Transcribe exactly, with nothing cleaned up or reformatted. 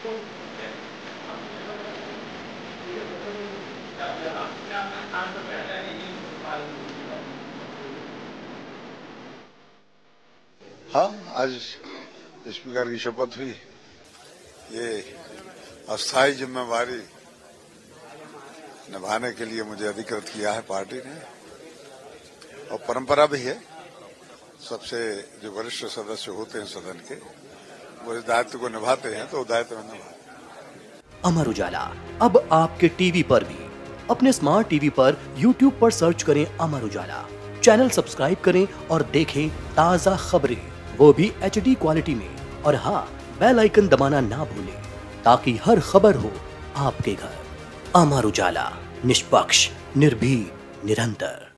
हाँ, आज स्पीकर की शपथ हुई। ये अस्थायी जिम्मेवारी निभाने के लिए मुझे अधिकृत किया है पार्टी ने, और परंपरा भी है, सबसे जो वरिष्ठ सदस्य होते हैं सदन के, वो इस दायित्व को निभाते हैं, तो दायित्व में निभाते। अमर उजाला अब आपके टीवी पर भी। अपने स्मार्ट टीवी पर यूट्यूब पर सर्च करें अमर उजाला, चैनल सब्सक्राइब करें और देखें ताज़ा खबरें, वो भी एच डी क्वालिटी में। और हाँ, बेल आइकन दबाना ना भूलें ताकि हर खबर हो आपके घर। अमर उजाला, निष्पक्ष, निर्भीक, निरंतर।